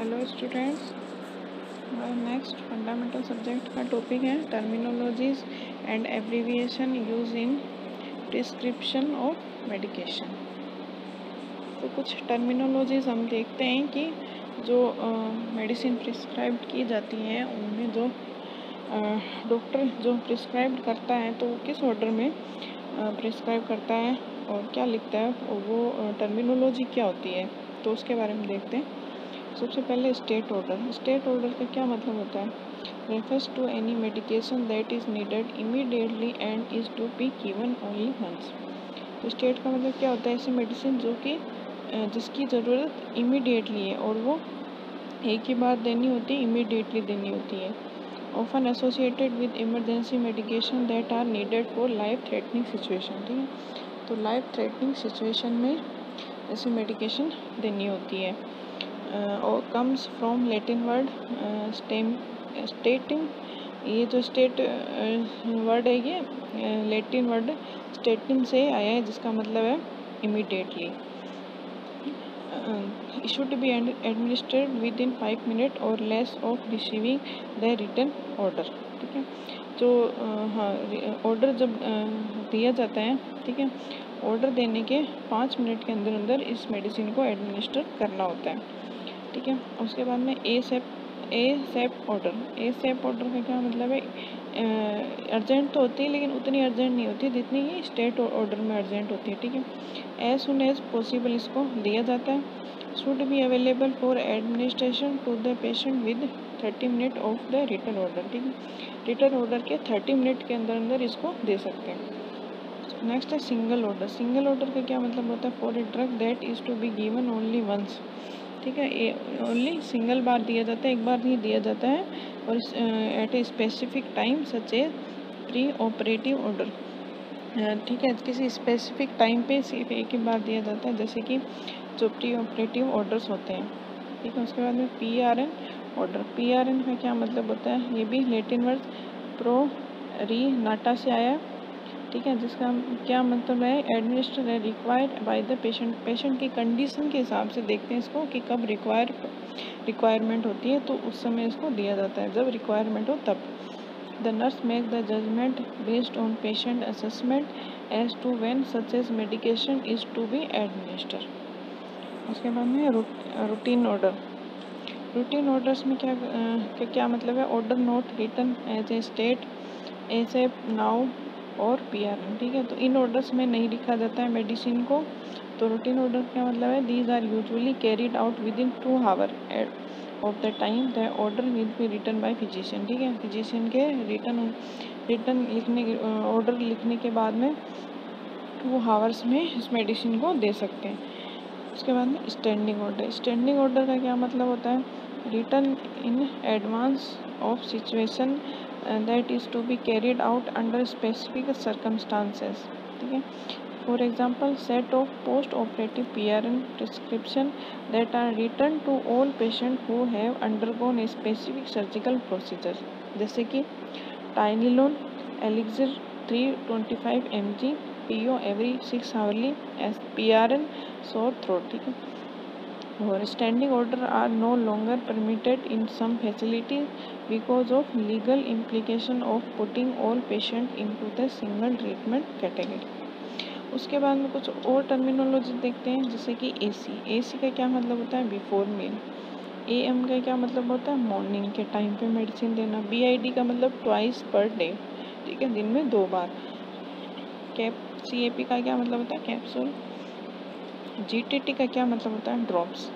Hello students, next fundamental subject का topic है terminologies and abbreviation use in prescription of medication. तो कुछ terminologies हम देखते हैं कि जो मेडिसिन प्रिस्क्राइब की जाती है उनमें जो डॉक्टर जो प्रिस्क्राइब करता है तो वो किस ऑर्डर में प्रिस्क्राइब करता है और क्या लिखता है और वो टर्मिनोलॉजी क्या होती है, तो उसके बारे में देखते हैं। सबसे पहले स्टेट ऑर्डर। स्टेट ऑर्डर का क्या मतलब होता है? Refers to any medication that is needed immediately and is to be given only once. तो स्टेट का मतलब क्या होता है? ऐसी मेडिसिन जो कि जिसकी ज़रूरत इमीडिएटली है और वो एक ही बार देनी होती है, इमीडिएटली देनी होती है। Often associated with emergency medication that are needed for life threatening situation. ठीक है, तो लाइफ थ्रेटनिंग सिचुएशन में ऐसी मेडिकेशन देनी होती है। और comes from Latin word statim. ये जो स्टेट वर्ड है ये लैटिन वर्ड स्टेटिंग से आया है, जिसका मतलब है immediately. Should be administered within 5 minute or less of receiving the written order. ठीक है, तो हाँ, ऑर्डर जब दिया जाता है, ठीक है, ऑर्डर देने के 5 मिनट के अंदर अंदर इस मेडिसिन को एडमिनिस्टर करना होता है। ठीक है, उसके बाद में ए सेप ऑर्डर। ए सेप ऑर्डर का क्या मतलब है? अर्जेंट तो होती है लेकिन उतनी अर्जेंट नहीं होती जितनी ये स्टेट ऑर्डर में अर्जेंट होती है। ठीक है, एज सुन एज पॉसिबल इसको दिया जाता है। Should be available for administration to the patient with 30 minute of the written order. ठीक है, रिटर्न ऑर्डर के 30 मिनट के अंदर अंदर इसको दे सकते हैं। नेक्स्ट है सिंगल ऑर्डर। सिंगल ऑर्डर का क्या मतलब होता है? For a drug that is to be given only once. ठीक है, ये ओनली सिंगल बार दिया जाता है, एक बार नहीं दिया जाता है, और at a specific time such a pre operative order. ठीक है, किसी स्पेसिफिक टाइम पे सिर्फ एक ही बार दिया जाता है, जैसे कि जो प्री ऑपरेटिव ऑर्डर्स होते हैं। ठीक है, उसके बाद में PRN ऑर्डर। PRN का क्या मतलब होता है? ये भी लैटिन वर्ड प्रो री नाटा से आया है। ठीक है, जिसका क्या मतलब है? एडमिनिस्टर है required by the patient. Patient की कंडीशन के हिसाब से देखते हैं इसको कि कब रिक्वायरमेंट होती है, तो उस समय इसको दिया जाता है, जब रिक्वायरमेंट हो तब। The nurse make the judgment based on patient assessment as to when such as medication is to be administer. उसके बाद में रूटीन ऑर्डर। रूटीन ऑर्डर्स में क्या मतलब है? Order not written as a stat as a now or PRN। ठीक है, तो इन ऑर्डर्स में नहीं लिखा जाता है मेडिसिन को। तो रूटीन ऑर्डर क्या मतलब है? These are usually carried out within 2 hour of the time the order will be written by physician. ठीक है, फिजिशियन के रिटन लिखने के ऑर्डर लिखने के बाद में 2 आवर्स में इस मेडिसिन को दे सकते हैं। उसके बाद में स्टैंडिंग ऑर्डर। स्टैंडिंग ऑर्डर का क्या मतलब होता है? Written in advance of situation that is to be carried out under specific circumstances. ठीक है, for example set of post operative PRN prescription that are written to all patients who have undergone a specific surgical procedure, जैसे कि Tylenol elixir 325 mg PO every 6 hourly as PRN sore throat। ठीक है, और standing order are no longer permitted in some facility because of legal implication of putting all patient into the single treatment category. उसके बाद में कुछ और terminology देखते हैं, जैसे कि AC का क्या मतलब होता है? Before meal. AM का क्या मतलब होता है? मॉर्निंग के टाइम पे मेडिसिन देना। BID का मतलब ट्वाइस पर डे। ठीक है, दिन में 2 बार। CAP का क्या मतलब होता है? कैप्सूल। GTT का क्या मतलब होता है? ड्रॉप्स।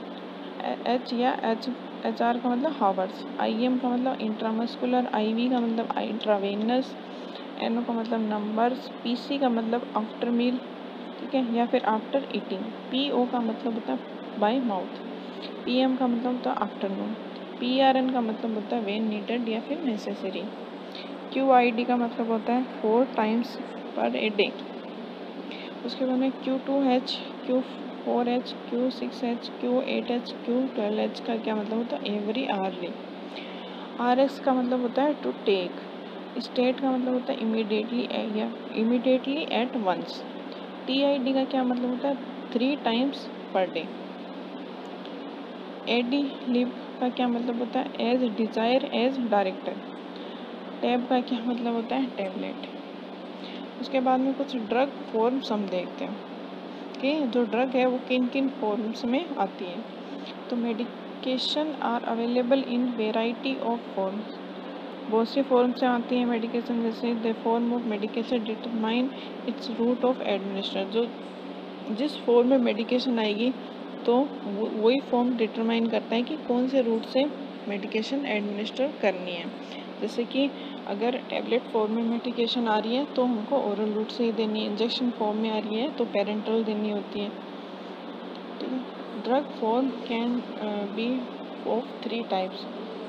HR का मतलब हावर्स। IM का मतलब इंट्रामस्कुलर। IV का मतलब इंट्रावेनस। NO का मतलब नंबर्स। PC का मतलब आफ्टर मील, ठीक है, या फिर आफ्टर ईटिंग। PO का मतलब होता है बाय माउथ। PM का मतलब होता है आफ्टरनून। PRN का मतलब होता है व्हेन नीडेड या फिर नेसेसरी। QID का मतलब होता है 4 टाइम्स पर ए डे। उसके बाद में Q2H, Q4H, Q6H, Q8H, Q12H का क्या मतलब होता है? Every hourly. RX का मतलब होता है टू टेक। स्टेट का मतलब होता है इमीडिएटली या इमीडिएटली एट वंस। TID का क्या मतलब होता है? 3 टाइम्स पर डे। एडी लिब का क्या मतलब होता है? As desire as director. Tab का क्या मतलब होता है? टैबलेट। उसके बाद में कुछ ड्रग फॉर्म्स हम देखते हैं कि जो ड्रग है वो किन किन फॉर्म्स में आती है। तो medication are available in variety of forms, बहुत सी फॉर्म से आती है मेडिकेशन। जैसे the form of medication determine its route of administration, जो जिस फॉर्म में मेडिकेशन आएगी तो वही फॉर्म डिटरमाइन करता है कि कौन से रूट से मेडिकेशन एडमिनिस्टर करनी है। जैसे कि अगर टैबलेट फॉर्म में मेडिकेशन आ रही है तो हमको ओरल रूट से ही देनी है, इंजेक्शन फॉर्म में आ रही है तो पेरेंटल देनी होती है। ठीक है। Drug form can be of 3 types,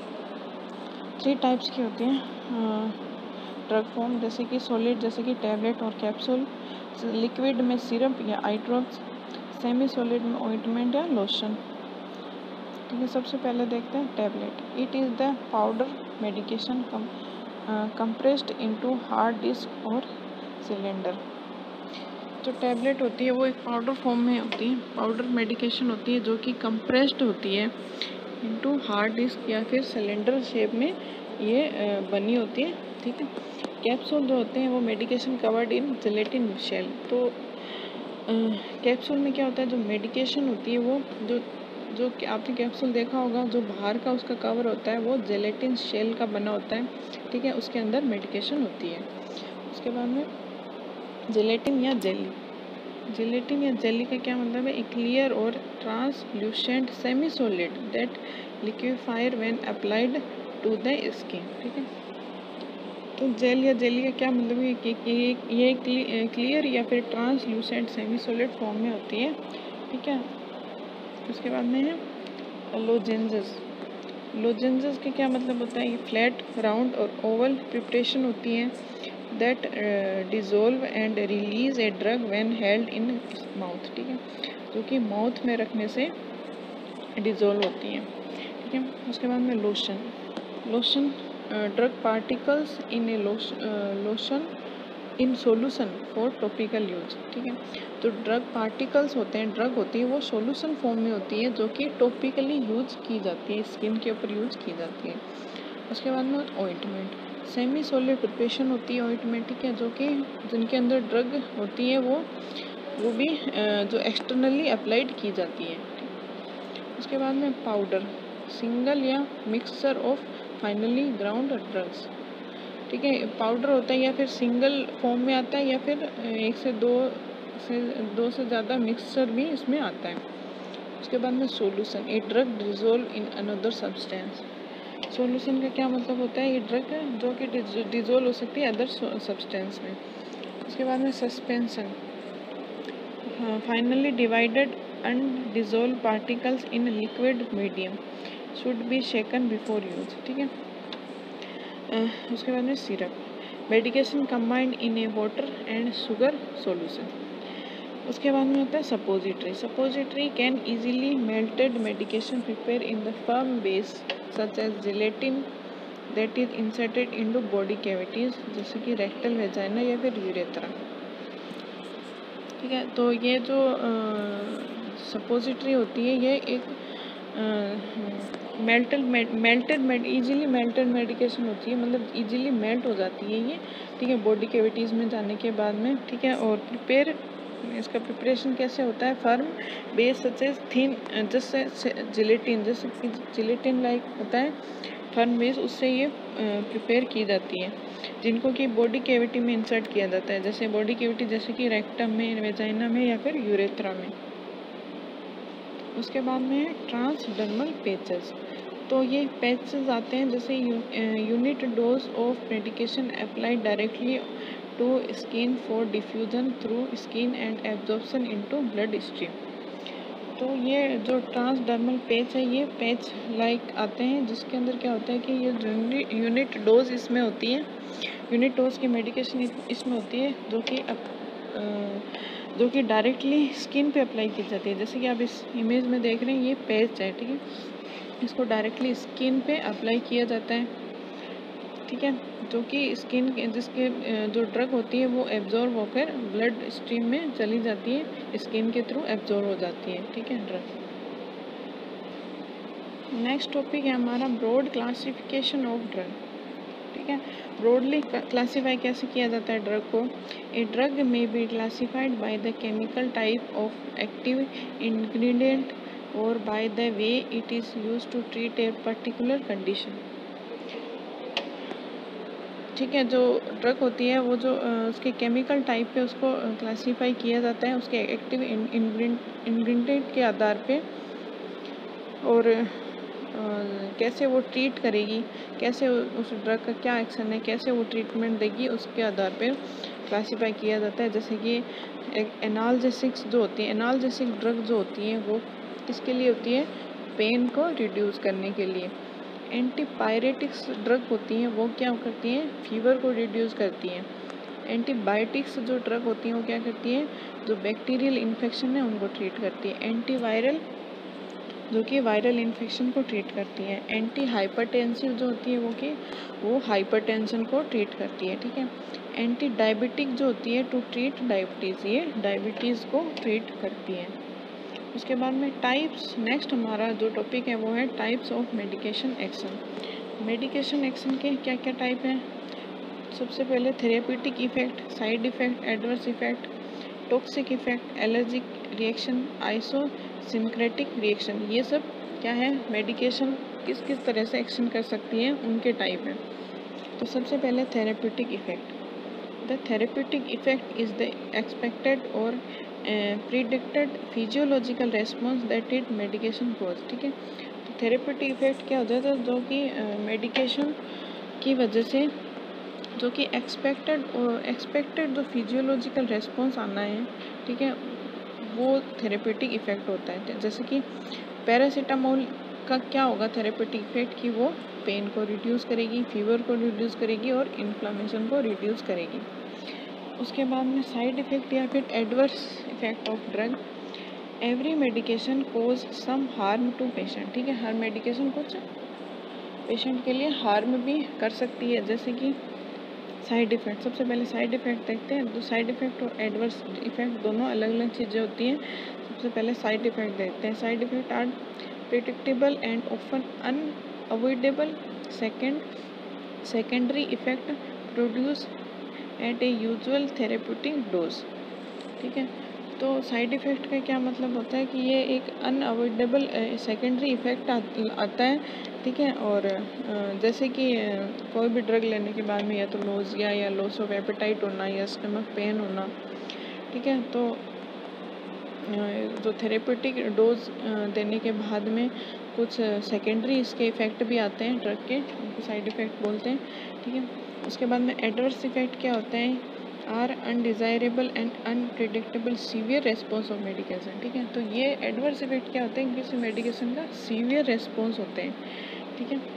3 types की होती हैं ड्रग फॉर्म, जैसे कि सॉलिड जैसे कि टैबलेट और कैप्सूल, लिक्विड में सिरप या आई ड्रॉप्स, सेमी सॉलिड में ऑइंटमेंट या लोशन। ठीक है, सबसे पहले देखते हैं tablet. It is the powder medication compressed into hard disk or cylinder. जो टैबलेट होती है वो एक पाउडर फॉर्म में होती है, पाउडर मेडिकेशन होती है जो कि कंप्रेस्ड होती है इनटू हार्ड डिस्क या फिर सिलेंडर शेप में ये बनी होती है। ठीक है। कैप्सूल जो होते हैं वो medication covered in gelatin shell. तो कैप्सूल में क्या होता है, जो मेडिकेशन होती है वो जो जो आपने कैप्सूल देखा होगा, जो बाहर का उसका कवर होता है वो जेलेटिन शेल का बना होता है। ठीक है, उसके अंदर मेडिकेशन होती है। उसके बाद में जेलेटिन या जेली, जेलेटिन या जेली का क्या मतलब है? A clear or translucent semi solid that liquefies when applied to the skin. ठीक है, तो जेल या जेली का क्या मतलब है कि ये क्लियर या फिर ट्रांसल्यूसेंट सेमी सॉलिड फॉर्म में होती है। ठीक है। उसके बाद में है लोजेंजेस। लोजेंजेस का क्या मतलब होता है? ये flat round or oval preparation होती है that dissolve and release a drug when held in mouth. ठीक है, जो कि माउथ में रखने से डिजोल्व होती हैं। ठीक है। उसके बाद में lotion. Lotion drug particles in a lotion in solution for topical use. ठीक है, तो ड्रग पार्टिकल्स होते हैं, ड्रग होती है वो सोल्यूशन फॉर्म में होती है जो कि टॉपिकली यूज की जाती है, स्किन के ऊपर यूज की जाती है। उसके बाद में ऑइंटमेंट, सेमी सॉलिड प्रिपरेशन होती है ऑइंटमेंट। ठीक है, जो कि जिनके अंदर ड्रग होती है वो भी जो एक्सटर्नली अप्लाइड की जाती है। उसके बाद में पाउडर, सिंगल या mixture of finely ground drugs. ठीक है, पाउडर होता है या फिर सिंगल फॉर्म में आता है या फिर एक से दो से ज़्यादा मिक्सचर भी इसमें आता है। उसके बाद में solution, a drug dissolve in another substance. Solution का क्या मतलब होता है? ये ड्रग जो कि डिजोल्व हो सकती है अदर सब्सटेंस में। उसके बाद में suspension, finely divided undissolved particles in liquid medium should be shaken before use. ठीक है। उसके बाद में syrup, medication combined in a water and sugar solution. उसके बाद में होता है suppository. Suppository can easily melted medication prepare in the firm base such as gelatin that is inserted into body cavities, जैसे कि रेक्टल वेजाइना या फिर urethra. ठीक है, तो ये जो सपोजिटरी होती है ये एक इजीली मेल्टेड मेडिकेशन होती है, मतलब इजीली मेल्ट हो जाती है ये। ठीक है, बॉडी कैविटीज़ में जाने के बाद में। ठीक है, और इसका प्रिपरेशन कैसे होता है? Firm base such as thin, जैसे जिलेटिन, जैसे कि जिलेटिन लाइक होता है फर्म बेस, उससे ये प्रिपेयर की जाती है, जिनको कि बॉडी कैविटी में इंसर्ट किया जाता है, जैसे बॉडी कैविटी जैसे कि रेक्टम में, वेजाइना में या फिर यूरेथ्रा में। उसके बाद में है ट्रांसडर्मल पैचेस। तो ये पैचेस आते हैं जैसे unit dose of medication applied directly to skin for diffusion through skin and absorption into blood stream. तो ये जो ट्रांसडर्मल पैच है ये पैच लाइक आते हैं, जिसके अंदर क्या होता है कि ये यूनिट डोज इसमें होती है, यूनिट डोज की मेडिकेशन इसमें होती है जो कि डायरेक्टली स्किन पे अप्लाई की जाती है। जैसे कि आप इस इमेज में देख रहे हैं ये पैच है। ठीक है, इसको डायरेक्टली स्किन पे अप्लाई किया जाता है। ठीक है, जो कि स्किन जिसके जो ड्रग होती है वो एब्जॉर्ब होकर ब्लड स्ट्रीम में चली जाती है, स्किन के थ्रू एब्जॉर्ब हो जाती है। ठीक है, ड्रग। नेक्स्ट टॉपिक है हमारा ब्रॉड क्लासिफिकेशन ऑफ ड्रग। ठीक है, ब्रॉडली क्लासीफाई कैसे किया जाता है ड्रग को। A drug may be classified by the chemical type of active ingredient or by the way it is used to treat a particular condition. ठीक है, जो ड्रग होती है वो जो उसके केमिकल टाइप पे उसको क्लासीफाई किया जाता है उसके एक्टिव इंग्रेडिएंट के आधार पे, और कैसे वो ट्रीट करेगी, कैसे उस ड्रग का क्या एक्शन है, कैसे वो ट्रीटमेंट देगी, उसके आधार पे क्लासीफाई किया जाता है। जैसे कि एनाल्जेसिक्स जो होती है, एनाल्जेसिक ड्रग जो होती हैं वो किसके लिए होती है, पेन को रिड्यूस करने के लिए। एंटीपायरेटिक्स ड्रग होती हैं वो क्या करती हैं, फीवर को रिड्यूस करती हैं। एंटीबायोटिक्स जो ड्रग होती हैं वो क्या करती हैं, जो बैक्टीरियल इन्फेक्शन है उनको ट्रीट करती है। एंटीवायरल जो कि वायरल इन्फेक्शन को ट्रीट करती है। एंटी हाइपरटेंसिव जो होती है वो हाइपरटेंशन को ट्रीट करती है। ठीक है, एंटी डायबिटिक जो होती है टू ट्रीट डायबिटीज़, ये डायबिटीज़ को ट्रीट करती है। उसके बाद में टाइप्स, नेक्स्ट हमारा जो टॉपिक है वो है types of medication action. Medication action के क्या क्या टाइप हैं। सबसे पहले therapeutic effect, side effect, adverse effect, toxic effect, allergic reaction, idiosyncratic reaction. ये सब क्या है, मेडिकेशन किस किस तरह से एक्शन कर सकती है उनके टाइप हैं। तो सबसे पहले therapeutic effect. The therapeutic effect is the expected or predicted physiological response that it medication cause. ठीक है, तो थेरेप्यूटिक इफेक्ट क्या हो जाता है, जो कि मेडिकेशन की वजह से जो कि एक्सपेक्टेड जो फिजियोलॉजिकल रेस्पॉन्स आना है, ठीक है, वो थेरेप्यूटिक इफेक्ट होता है। जैसे कि पैरासीटामोल का क्या होगा थेरेप्यूटिक इफेक्ट, कि वो पेन को रिड्यूस करेगी, फीवर को रिड्यूस करेगी और इन्फ्लामेशन को रिड्यूस करेगी। उसके बाद में साइड इफेक्ट या फिर adverse effect of drug. Every medication cause some harm to patient. ठीक है, हर मेडिकेशन कुछ पेशेंट के लिए हार्म भी कर सकती है। जैसे कि साइड इफ़ेक्ट, सबसे पहले साइड इफ़ेक्ट देखते हैं। तो साइड इफ़ेक्ट और एडवर्स इफ़ेक्ट दोनों अलग अलग चीज़ें होती हैं। सबसे पहले साइड इफ़ेक्ट देखते हैं। Side effect are predictable and often unavoidable. Secondary effect produce at a usual therapeutic dose. ठीक है, तो साइड इफ़ेक्ट का क्या मतलब होता है कि ये एक अनअवॉइडेबल सेकेंडरी इफ़ेक्ट आता है। ठीक है, और जैसे कि कोई भी ड्रग लेने के बाद में या तो नोज़िया या लॉस ऑफ एपेटाइट होना या स्टमक पेन होना। ठीक है, तो जो थेरेप्यूटिक डोज देने के बाद में कुछ सेकेंडरी इसके इफ़ेक्ट भी आते हैं ड्रग के, उनको साइड इफ़ेक्ट बोलते हैं। ठीक है, उसके बाद में एडवर्स इफ़ेक्ट क्या होते हैं, are undesirable and unpredictable severe response of medication. ठीक है, तो ये एडवर्स इफेक्ट क्या होते हैं, किसी मेडिकेशन का सीवियर रेस्पॉन्स होते हैं। ठीक है,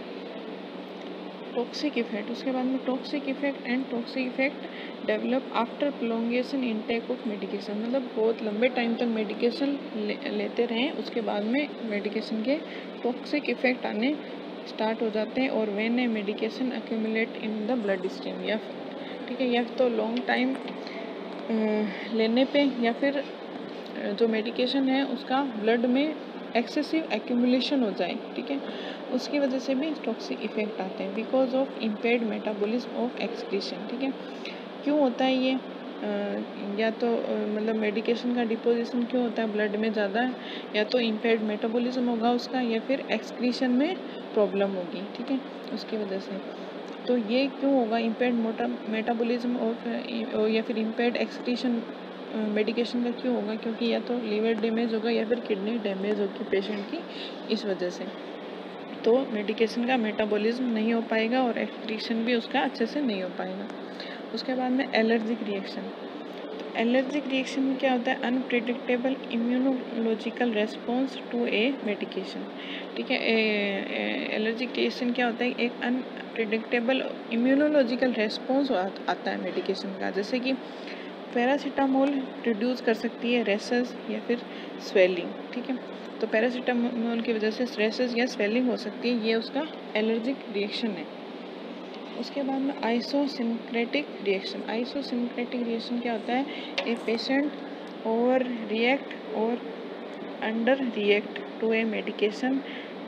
टॉक्सिक इफेक्ट, उसके बाद में toxic effect and toxic effect develop after prolongation intake of medication. मतलब बहुत लंबे टाइम तक मेडिकेशन लेते रहें, उसके बाद में मेडिकेशन के टॉक्सिक इफेक्ट आने स्टार्ट हो जाते हैं। और when a medication accumulate in the blood stream, या ठीक है, या तो लॉन्ग टाइम लेने पे या फिर जो मेडिकेशन है उसका ब्लड में एक्सेसिव एक्यूमुलेशन हो जाए। ठीक है, उसकी वजह से भी टॉक्सिक इफेक्ट आते हैं। Because of impaired metabolism of excretion. ठीक है, क्यों होता है ये, या तो मतलब मेडिकेशन का डिपोजिशन क्यों होता है ब्लड में ज़्यादा, या तो इम्पेयर्ड मेटाबॉलिज्म होगा उसका, या फिर एक्सक्रीशन में प्रॉब्लम होगी। ठीक है, उसकी वजह से। तो ये क्यों होगा, इम्पेयर्ड मेटाबॉलिज्म ऑफ या फिर इम्पेयर्ड एक्सक्रीशन मेडिकेशन का क्यों होगा, क्योंकि या तो लीवर डैमेज होगा या फिर किडनी डैमेज होगी पेशेंट की, इस वजह से। तो मेडिकेशन का मेटाबॉलिज्म नहीं हो पाएगा और एक्सक्रीशन भी उसका अच्छे से नहीं हो पाएगा। उसके बाद में एलर्जिक रिएक्शन। एलर्जिक रिएक्शन में क्या होता है, unpredictable immunological response to a medication. ठीक है, एलर्जिक रिएक्शन क्या होता है, एक अनप्रिडिक्टेबल इम्यूनोलॉजिकल रेस्पॉन्स आता है मेडिकेशन का। जैसे कि पैरासीटामोल रिड्यूस कर सकती है रेसेस या फिर स्वेलिंग। ठीक है, तो पैरासीटामोल की वजह से रेसेस या स्वेलिंग हो सकती है, ये उसका एलर्जिक रिएक्शन है। उसके बाद में आइसोसिनक्रेटिक रिएक्शन। आइसोसिनक्रेटिक रिएक्शन क्या होता है, ए पेशेंट ओवर रिएक्ट और under react to a medication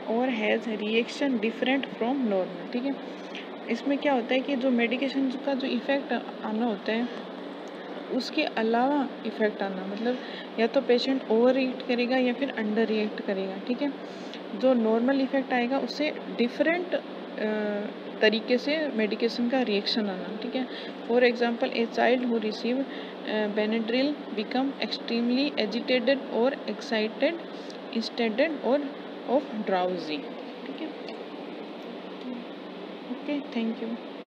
और has reaction different from normal, ठीक है। इसमें क्या होता है कि जो मेडिकेशन का जो इफ़ेक्ट आना होता है उसके अलावा इफ़ेक्ट आना, मतलब या तो पेशेंट ओवर रिएक्ट करेगा या फिर अंडर रिएक्ट करेगा, ठीक है। जो नॉर्मल इफ़ेक्ट आएगा उससे डिफरेंट तरीके से मेडिकेशन का रिएक्शन आना, ठीक है। For example a child who receive Benadryl become extremely agitated और एक्साइटेड इंस्टेड और ऑफ ड्राउजी, ठीक है। Okay, thank you.